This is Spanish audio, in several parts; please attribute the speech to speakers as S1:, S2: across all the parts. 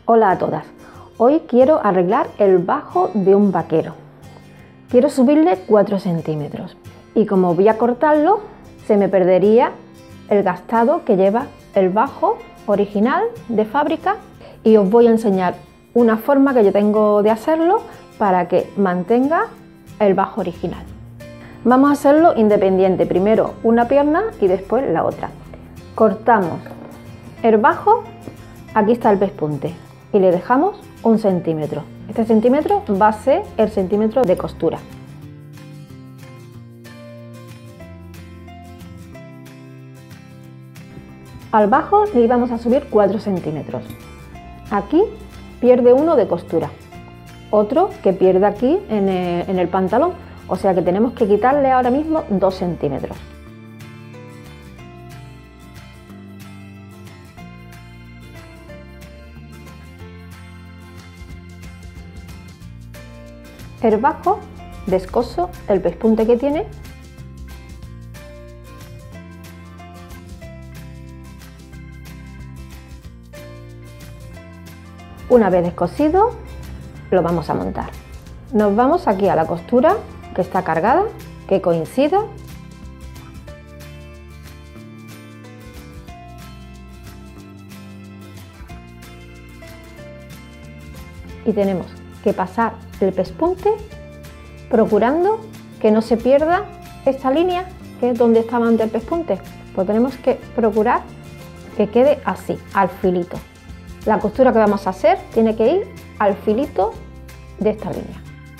S1: Hola a todas, hoy quiero arreglar el bajo de un vaquero. Quiero subirle 4 centímetros y como voy a cortarlo se me perdería el gastado que lleva el bajo original de fábrica y os voy a enseñar una forma que yo tengo de hacerlo para que mantenga el bajo original. Vamos a hacerlo independiente, primero una pierna y después la otra. Cortamos el bajo, aquí está el pespunte y le dejamos 1 centímetro. Este centímetro va a ser el centímetro de costura. Al bajo le íbamos a subir 4 centímetros. Aquí pierde 1 de costura, otro que pierde aquí en el pantalón, o sea que tenemos que quitarle ahora mismo 2 centímetros. El bajo descoso el pespunte que tiene . Una vez descosido lo vamos a montar. Nos vamos aquí a la costura que está cargada, que coincida . Y tenemos que pasar el pespunte procurando que no se pierda esta línea que es donde estaba antes el pespunte, pues tenemos que procurar que quede así, al filito. La costura que vamos a hacer tiene que ir al filito de esta línea.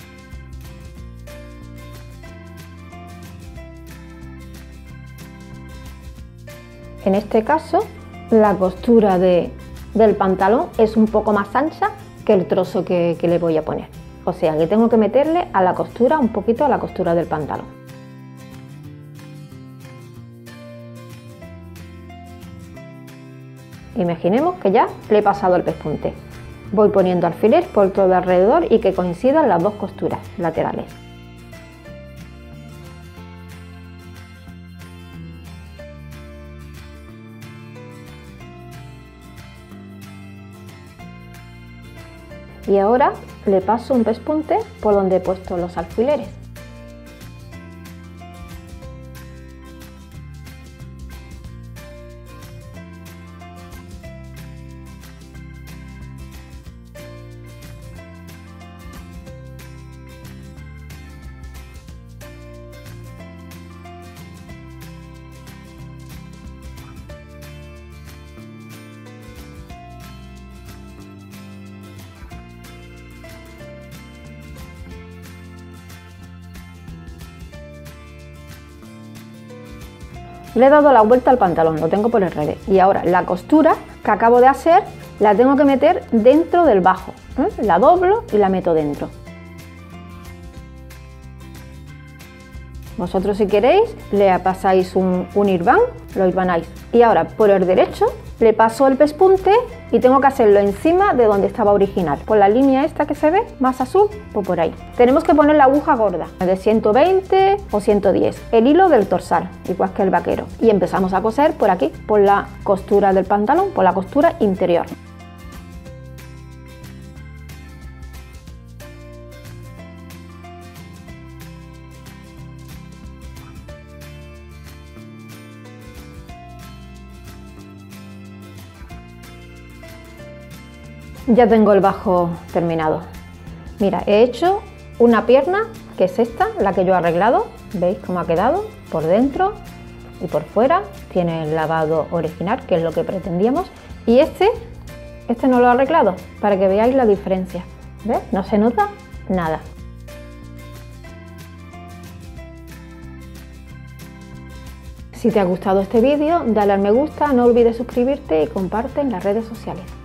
S1: En este caso la costura del pantalón es un poco más ancha que el trozo que le voy a poner, o sea que tengo que meterle a la costura un poquito a la costura del pantalón. Imaginemos que ya le he pasado el pespunte. Voy poniendo alfiler por todo alrededor y que coincidan las dos costuras laterales. Y ahora le paso un pespunte por donde he puesto los alfileres. Le he dado la vuelta al pantalón, lo tengo por el revés. Y ahora la costura que acabo de hacer la tengo que meter dentro del bajo. La doblo y la meto dentro. Vosotros si queréis le pasáis un hirván, lo hirvanáis. Y ahora por el derecho le paso el pespunte y tengo que hacerlo encima de donde estaba original. Por la línea esta que se ve, más azul, pues por ahí. Tenemos que poner la aguja gorda, de 120 o 110. El hilo del dorsal, igual que el vaquero. Y empezamos a coser por aquí, por la costura del pantalón, por la costura interior. Ya tengo el bajo terminado. Mira, he hecho una pierna, que es esta, la que yo he arreglado. ¿Veis cómo ha quedado? Por dentro y por fuera. Tiene el lavado original, que es lo que pretendíamos. Y este no lo he arreglado, para que veáis la diferencia. ¿Ves? No se nota nada. Si te ha gustado este vídeo, dale al me gusta, no olvides suscribirte y comparte en las redes sociales.